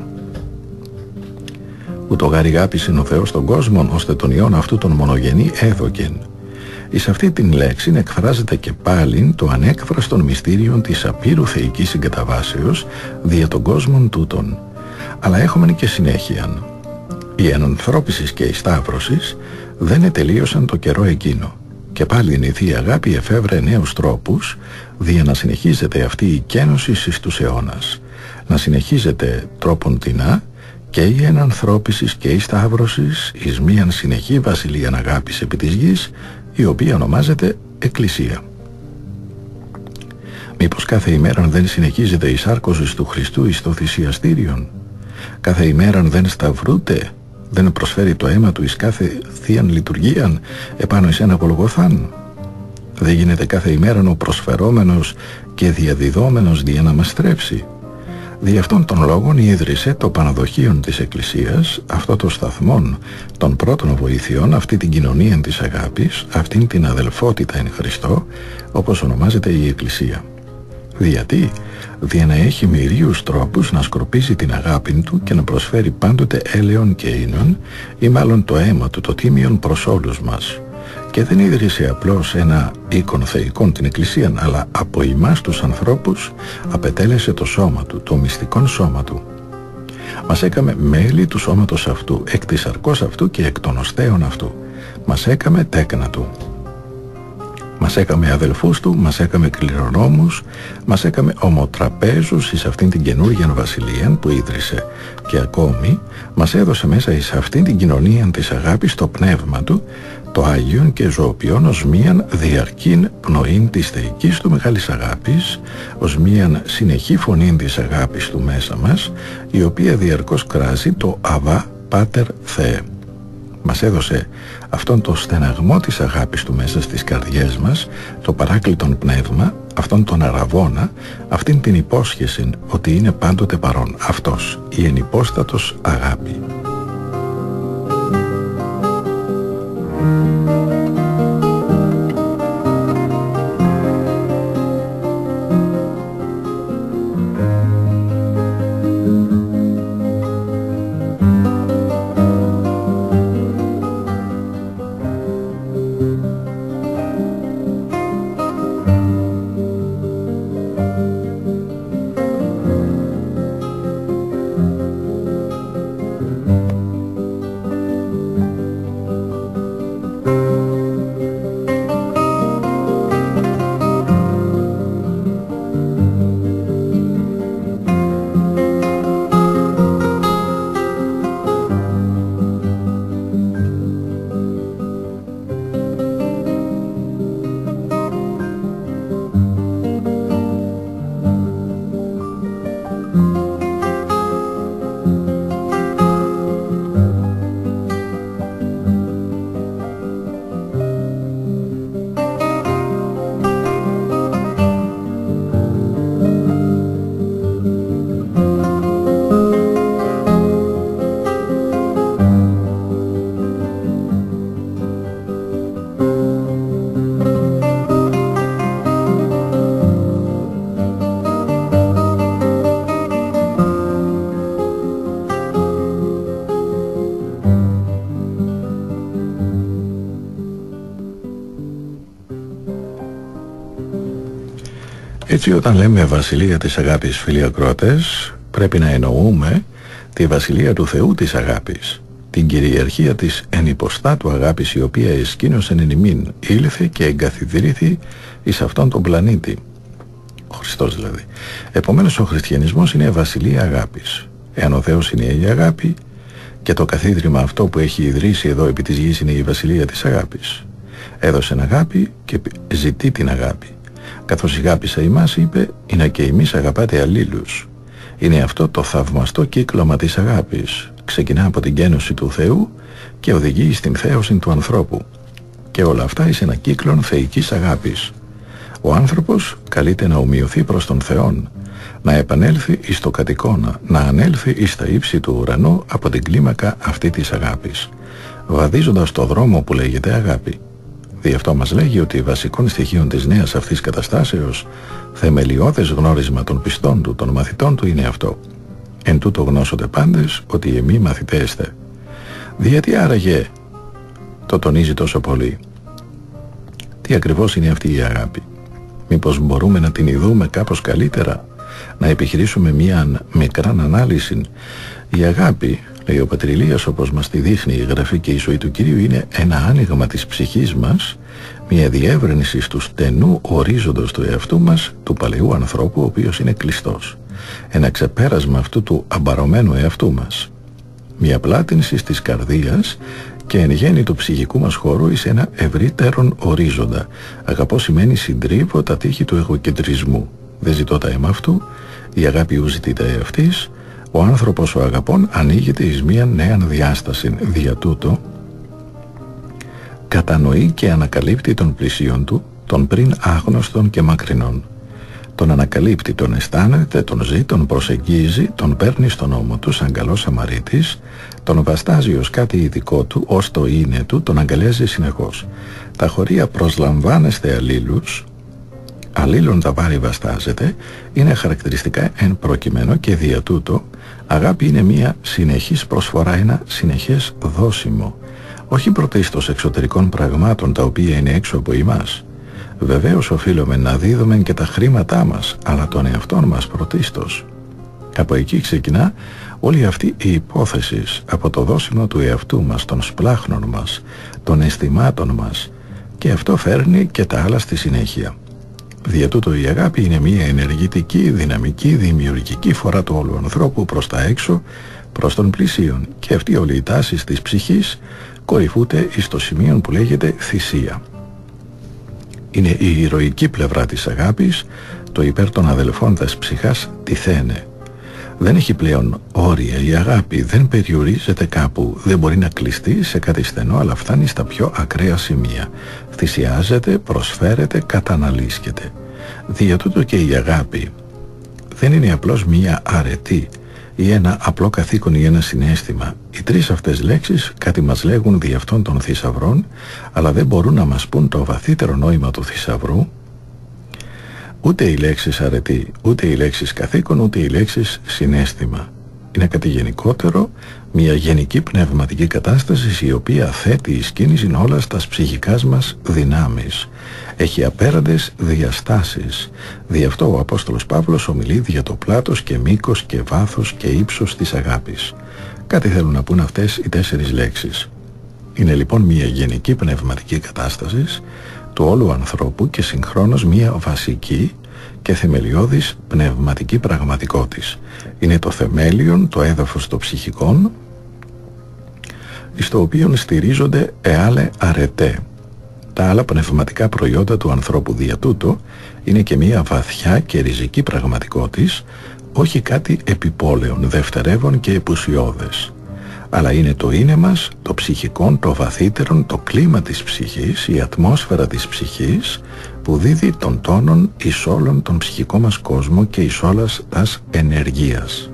Ούτω γαριγάπησεν ο Θεός τον κόσμο, ώστε τον Υιόν αυτού τον μονογενή έδωκεν. Εις αυτή την λέξη εκφράζεται και πάλιν το ανέκφραστον μυστήριον της απείρου θεϊκής συγκαταβάσεως δια των κόσμων τούτων. Αλλά έχουμε και συνέχεια. Η ενανθρώπισης και η σταύρωσης δεν ετελείωσαν το καιρό εκείνο. Και πάλι η Θεία Αγάπη εφεύρε νέους τρόπους δια να συνεχίζεται αυτή η κένωση εις τους αιώνας. Να συνεχίζεται τρόπον τεινά και η ενανθρώπισης και η σταύρωσης εις μίαν συνεχή βασιλείαν αγάπης επί της γης, η οποία ονομάζεται Εκκλησία. Μήπως κάθε ημέραν δεν συνεχίζεται η σάρκωση του Χριστού εις το θυσιαστήριον? Κάθε ημέραν δεν σταυρούται, δεν προσφέρει το αίμα του εις κάθε θείαν λειτουργίαν επάνω εις ένα Γολγοθάν? Δεν γίνεται κάθε ημέραν ο προσφερόμενος και διαδιδόμενος δια να μας στρέψει? Δι' αυτόν τον λόγον ίδρυσε το Παναδοχείον της Εκκλησίας, αυτό το σταθμόν των πρώτων βοηθειών, αυτή την κοινωνία της αγάπης, αυτήν την αδελφότητα εν Χριστώ, όπως ονομάζεται η Εκκλησία. Γιατί? Δια να έχει μυρίους τρόπους να σκορπίζει την αγάπη του και να προσφέρει πάντοτε έλεον και ίνον, ή μάλλον το αίμα του, το τίμιον προς όλους μας. Και δεν ίδρυσε απλώς ένα οίκον θεϊκόν την Εκκλησία, αλλά από εμάς τους ανθρώπους απετέλεσε το σώμα του, το μυστικόν σώμα του. Μας έκαμε μέλη του σώματος αυτού, εκ της σαρκός αυτού και εκ των οστέων αυτού. Μας έκαμε τέκνα του. Μας έκαμε αδελφούς του, μας έκαμε κληρονόμους, μας έκαμε ομοτραπέζους εις αυτήν την καινούργια βασιλεία που ίδρυσε, και ακόμη μας έδωσε μέσα εις αυτήν την κοινωνία της αγάπης το πνεύμα του, το Άγιον και ζωοποιόν ως μίαν διαρκήν πνοήν της θεϊκής του μεγάλης αγάπης, ως μίαν συνεχή φωνήν της αγάπης του μέσα μας, η οποία διαρκώς κράζει το Αβά Πάτερ Θεέ. Μας έδωσε αυτόν το στεναγμό της αγάπης του μέσα στις καρδιές μας, το παράκλητον πνεύμα, αυτόν τον αραβώνα, αυτήν την υπόσχεση ότι είναι πάντοτε παρόν. Αυτός, η ενυπόστατος αγάπη. Έτσι, όταν λέμε βασιλεία της αγάπης, φίλοι ακροατές, πρέπει να εννοούμε τη βασιλεία του Θεού της αγάπης, την κυριαρχία της ενυποστάτου αγάπης, η οποία εσκήνωσεν εν ημίν, ήλθε και εγκαθιδρύθη εις αυτόν τον πλανήτη, ο Χριστός δηλαδή. Επομένως ο χριστιανισμός είναι βασιλεία αγάπης. Εάν ο Θεός είναι η αγάπη και το καθίδρυμα αυτό που έχει ιδρύσει εδώ επί της γης είναι η βασιλεία της αγάπης, έδωσε αγάπη και ζητεί την αγάπη. Καθώς ηγάπησα ημάς, είπε, είναι και εμείς αγαπάτε αλλήλους. Είναι αυτό το θαυμαστό κύκλωμα της αγάπης. Ξεκινά από την γένωση του Θεού και οδηγεί στην θέωση του ανθρώπου. Και όλα αυτά εις ένα κύκλον θεϊκής αγάπης. Ο άνθρωπος καλείται να ομοιωθεί προς τον Θεόν, να επανέλθει εις το κατοικώνα, να ανέλθει εις τα ύψη του ουρανού από την κλίμακα αυτή της αγάπης, βαδίζοντας το δρόμο που λέγεται αγάπη. Δι' αυτό μας λέγει ότι βασικών στοιχείων της νέας αυτής καταστάσεως, θεμελιώδες γνώρισμα των πιστών του, των μαθητών του, είναι αυτό. Εν τούτο γνώσονται πάντες ότι εμείς μαθητέστε. Γιατί άραγε το τονίζει τόσο πολύ? Τι ακριβώς είναι αυτή η αγάπη? Μήπως μπορούμε να την ειδούμε κάπως καλύτερα, να επιχειρήσουμε μια μικρά ανάλυση? Η αγάπη, λέει ο Πατριλίας, όπως μας τη δείχνει η Γραφή και η ζωή του Κυρίου, είναι ένα άνοιγμα της ψυχής μας, μια διεύρυνση του στενού ορίζοντος του εαυτού μας, του παλαιού ανθρώπου, ο οποίος είναι κλειστός. Ένα ξεπέρασμα αυτού του αμπαρωμένου εαυτού μας. Μια πλάτυνση της καρδίας και εν γέννη του ψυχικού μας χώρου εις ένα ευρύτερον ορίζοντα. Αγαπώ σημαίνει συντρίβω τα τείχη του εγωκεντρισμού. Δεν ζητώ τα αίμα αυτού, η αγάπη ου ζητεί τα εαυτής. Ο άνθρωπος ο αγαπών ανοίγεται εις μία νέα διάσταση. Δια τούτο κατανοεί και ανακαλύπτει τον πλησίον του, τον πριν άγνωστον και μακρινών. Τον ανακαλύπτει, τον αισθάνεται, τον ζει, τον προσεγγίζει, τον παίρνει στον ώμο του σαν καλός Σαμαρίτης, τον βαστάζει ως κάτι ειδικό του, ως το είναι του, τον αγκαλιάζει συνεχώς. Τα χωρία προσλαμβάνεστε αλλήλους, αλλήλων τα βάρη βαστάζεται, είναι χαρακτηριστικά εν προκειμένου και δια τούτο αγάπη είναι μια συνεχής προσφορά, ένα συνεχές δώσιμο, όχι πρωτίστως εξωτερικών πραγμάτων τα οποία είναι έξω από εμάς. Βεβαίως οφείλουμε να δίδουμε και τα χρήματά μας, αλλά τον εαυτόν μας πρωτίστως. Από εκεί ξεκινά όλη αυτή η υπόθεση, από το δώσιμο του εαυτού μας, των σπλάχνων μας, των αισθημάτων μας, και αυτό φέρνει και τα άλλα στη συνέχεια. Δια τούτο η αγάπη είναι μια ενεργητική, δυναμική, δημιουργική φορά του όλου ανθρώπου προς τα έξω, προς τον πλησίον, και αυτή όλη η τάση της ψυχής κορυφούται εις το σημείο που λέγεται θυσία. Είναι η ηρωική πλευρά της αγάπης, το υπέρ των αδελφών τας ψυχάς τυθένε. Δεν έχει πλέον όρια η αγάπη, δεν περιορίζεται κάπου, δεν μπορεί να κλειστεί σε κάτι στενό, αλλά φτάνει στα πιο ακραία σημεία. Θυσιάζεται, προσφέρεται, καταναλύσκεται. Δια τούτο και η αγάπη δεν είναι απλώς μία αρετή ή ένα απλό καθήκον ή ένα συναίσθημα. Οι τρεις αυτές λέξεις κάτι μας λέγουν δι' αυτών των θησαυρών, αλλά δεν μπορούν να μας πούν το βαθύτερο νόημα του θησαυρού. Ούτε οι λέξεις αρετή, ούτε οι λέξεις καθήκον, ούτε οι λέξεις συναίσθημα. Είναι κάτι γενικότερο, μια γενική πνευματική κατάσταση η οποία θέτει εις κίνηση όλα στα ψυχικά μας δυνάμεις. Έχει απέραντες διαστάσεις. Δι' αυτό ο Απόστολος Παύλος ομιλεί για το πλάτος και μήκος και βάθος και ύψος της αγάπης. Κάτι θέλουν να πούν αυτές οι τέσσερις λέξεις. Είναι λοιπόν μια γενική πνευματική κατάσταση του όλου ανθρώπου και συγχρόνως μια βασική και θεμελιώδης πνευματική πραγματικότης. Είναι το θεμέλιον, το έδαφος των ψυχικών, στο οποίο στηρίζονται εάλε αρετέ. Τα άλλα πνευματικά προϊόντα του ανθρώπου δια τούτο είναι και μια βαθιά και ριζική πραγματικότης, όχι κάτι επιπόλαιον, δευτερεύον και επουσιώδες. Αλλά είναι το είναι μας, το ψυχικόν, το βαθύτερον, το κλίμα της ψυχής, η ατμόσφαιρα της ψυχής, που δίδει τον τόνον εις όλον τον ψυχικό μας κόσμο και εις όλας τας ενεργείας.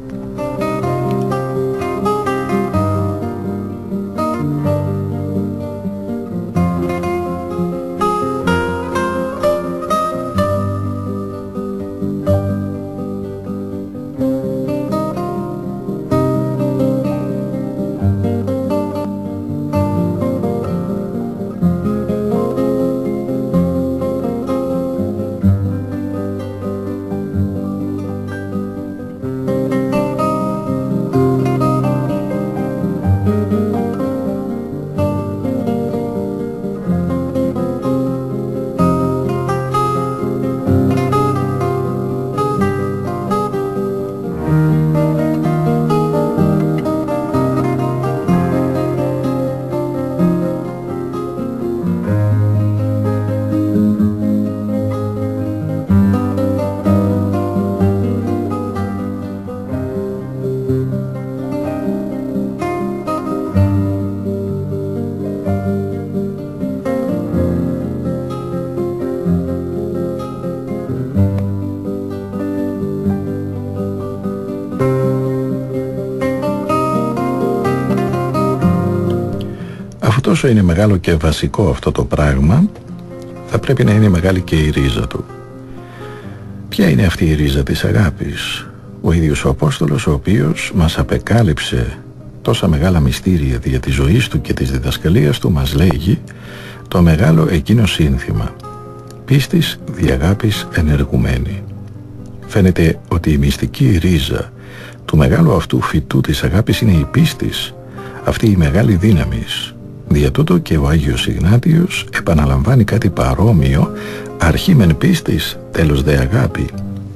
Όσο είναι μεγάλο και βασικό αυτό το πράγμα, θα πρέπει να είναι μεγάλη και η ρίζα του. Ποια είναι αυτή η ρίζα της αγάπης? Ο ίδιος ο Απόστολος, ο οποίος μας απεκάλυψε τόσα μεγάλα μυστήρια δια της ζωής του και της διδασκαλίας του, μας λέγει το μεγάλο εκείνο σύνθημα: πίστης δι' αγάπης ενεργουμένη. Φαίνεται ότι η μυστική ρίζα του μεγάλου αυτού φυτού της αγάπης είναι η πίστης, αυτή η μεγάλη δύναμης. Δια τούτο και ο Άγιος Ιγνάτιος επαναλαμβάνει κάτι παρόμοιο: αρχή μεν πίστης, τέλος δε αγάπη.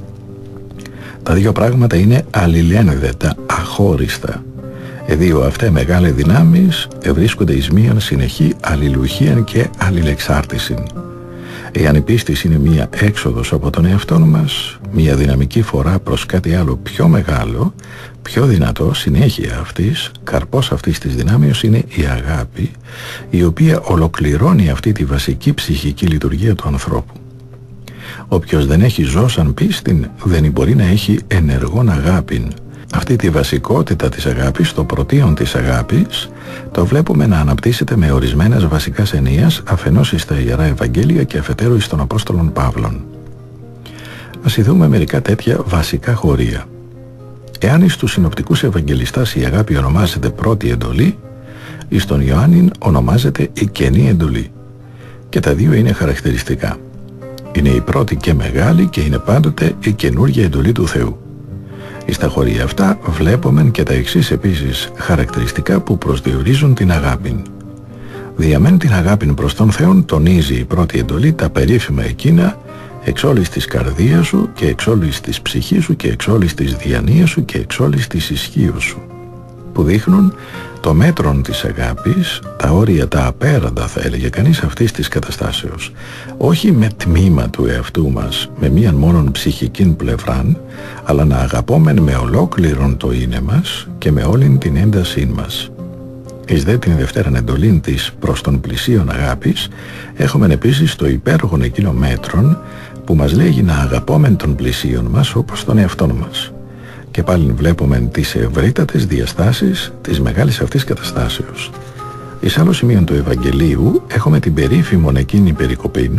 Τα δύο πράγματα είναι αλληλένδετα, αχώριστα. Εδίο αυτέ μεγάλε δυνάμεις ευρίσκονται εις μίαν συνεχή αλληλουχίαν και αλληλεξάρτησιν. Εάν η πίστης είναι μία έξοδος από τον εαυτό μας, μία δυναμική φορά προς κάτι άλλο πιο μεγάλο, πιο δυνατό, συνέχεια αυτής, καρπός αυτής της δυνάμεως είναι η αγάπη, η οποία ολοκληρώνει αυτή τη βασική ψυχική λειτουργία του ανθρώπου. Όποιος δεν έχει ζώσαν πίστην, δεν μπορεί να έχει ενεργόν αγάπην. Αυτή τη βασικότητα της αγάπης, το πρωτείον της αγάπης, το βλέπουμε να αναπτύσσεται με ορισμένες βασικές ενίες, αφενός εις τα Ιερά Ευαγγέλια και αφετέρου εις των Απόστολων Παύλων. Ας ειδούμε μερικά τέτοια βασικά χωρία. Εάν εις τους συνοπτικούς Ευαγγελιστάς η αγάπη ονομάζεται πρώτη εντολή, εις τον Ιωάννην ονομάζεται η καινή εντολή. Και τα δύο είναι χαρακτηριστικά. Είναι η πρώτη και μεγάλη και είναι πάντοτε η καινούργια εντολή του Θεού. Στα χωρία αυτά βλέπουμε και τα εξής επίσης χαρακτηριστικά που προσδιορίζουν την αγάπη. Διαμέν την αγάπη προς τον Θεόν, τονίζει η πρώτη εντολή τα περίφημα εκείνα εξ όλης της καρδίας σου και εξ όλης της ψυχής σου και εξ όλης της διανοίας σου και εξ όλης της ισχύως σου, που δείχνουν το μέτρον της αγάπης, τα όρια τα απέραντα θα έλεγε κανείς αυτής της καταστάσεως, όχι με τμήμα του εαυτού μας, με μίαν μόνον ψυχικήν πλευράν, αλλά να αγαπόμεν με ολόκληρον το είναι μας και με όλην την έντασήν μας. Εις δε την δευτέραν εντολήν της προς τον πλησίον αγάπης, έχουμε επίσης το υπέροχον εκείνο μέτρον που μας λέγει να αγαπόμεν τον πλησίον μας όπως τον εαυτόν μας. Και πάλι βλέπουμε τις ευρύτατες διαστάσεις της μεγάλης αυτής καταστάσεως. Εις άλλο σημείο του Ευαγγελίου έχουμε την περίφημον εκείνη περικοπή,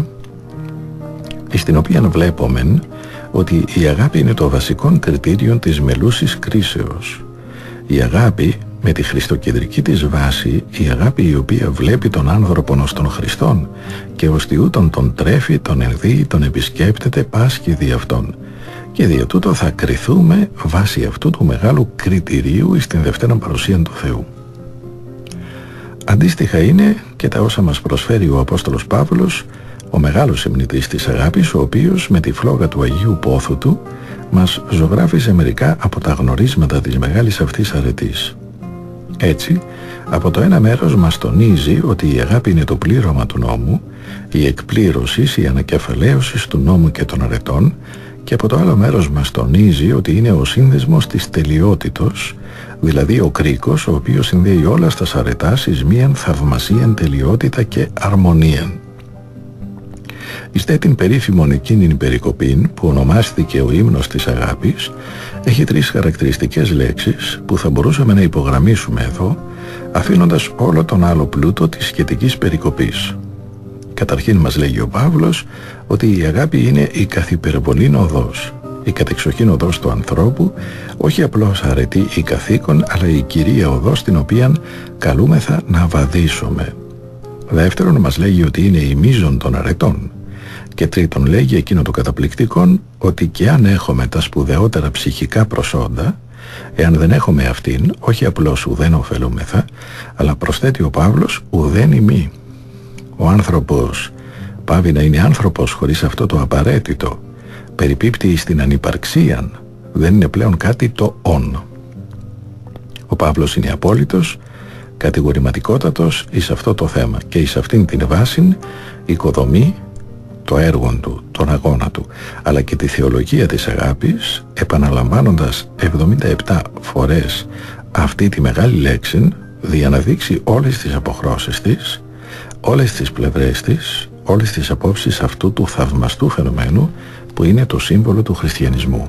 στην οποία βλέπουμε ότι η αγάπη είναι το βασικό κριτήριο της μελούσης κρίσεως. Η αγάπη με τη χριστοκεντρική της βάση, η αγάπη η οποία βλέπει τον άνθρωπον ως τον Χριστόν και ως τιούτον τον τρέφει, τον ενδύει, τον επισκέπτεται, πάσχει δι' αυτόν. Και δια τούτο θα κριθούμε βάσει αυτού του μεγάλου κριτηρίου στην δευτέρα παρουσία του Θεού. Αντίστοιχα είναι και τα όσα μας προσφέρει ο Απόστολος Παύλος, ο μεγάλος υμνητής της αγάπης, ο οποίος με τη φλόγα του Αγίου Πόθου του μας ζωγράφιζε μερικά από τα γνωρίσματα της μεγάλης αυτής αρετής. Έτσι, από το ένα μέρος μας τονίζει ότι η αγάπη είναι το πλήρωμα του νόμου, η εκπλήρωση, η ανακεφαλαίωση του νόμου και των αρετών, και από το άλλο μέρος μας τονίζει ότι είναι ο σύνδεσμος της τελειότητος, δηλαδή ο κρίκος ο οποίος συνδέει όλα στα αρετάς εις μίαν θαυμασίαν τελειότητα και αρμονίαν. Εις δε την περίφημον εκείνην περικοπήν που ονομάστηκε ο ύμνος της αγάπης, έχει τρεις χαρακτηριστικές λέξεις που θα μπορούσαμε να υπογραμμίσουμε εδώ, αφήνοντας όλο τον άλλο πλούτο της σχετικής περικοπής. Καταρχήν μας λέγει ο Παύλος ότι η αγάπη είναι η καθυπερβολήν οδός, η κατεξοχήν οδός του ανθρώπου, όχι απλώς αρετή ή καθήκον, αλλά η κυρία οδός την οποία καλούμεθα να βαδίσουμε. Δεύτερον, μας λέγει ότι είναι η μείζων των αρετών. Και τρίτον, λέγει εκείνο το καταπληκτικό ότι και αν έχουμε τα σπουδαιότερα ψυχικά προσόντα, εάν δεν έχουμε αυτήν, όχι απλώς ουδέν ωφελούμεθα, αλλά προσθέτει ο Παύλος ουδέν ημί. Ο άνθρωπος πάβει να είναι άνθρωπος χωρίς αυτό το απαραίτητο, περιπίπτει στην ανυπαρξία, δεν είναι πλέον κάτι το «ον». Ο Παύλος είναι απόλυτος, κατηγορηματικότατος εις αυτό το θέμα και εις αυτήν την βάση οικοδομεί το έργο του, τον αγώνα του, αλλά και τη θεολογία της αγάπης, επαναλαμβάνοντας εβδομήντα επτά φορές αυτή τη μεγάλη λέξη, για να δείξει όλες τις αποχρώσεις της, όλες τις πλευρές της, όλες τις απόψεις αυτού του θαυμαστού φαινομένου που είναι το σύμβολο του χριστιανισμού.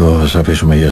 Εδώ θα σας αφήσουμε για